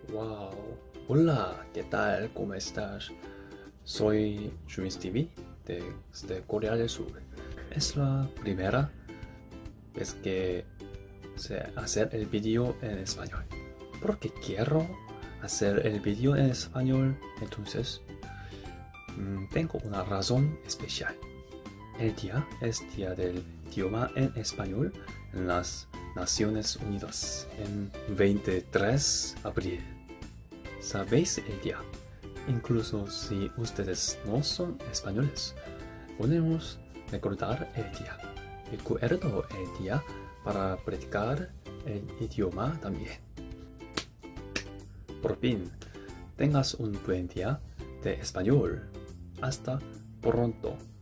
Wow, hola, ¿qué tal? ¿Cómo estás? Soy Jumis TV desde Corea del Sur. Es la primera vez que sé hacer el vídeo en español. Porque quiero hacer el vídeo en español, entonces tengo una razón especial. El día es Día del Idioma en Español en las Naciones Unidas en 23 de abril. ¿Sabéis el día? Incluso si ustedes no son españoles, podemos recordar el día. Recuerdo el día para practicar el idioma también. Por fin, tengas un buen día de español. Hasta pronto.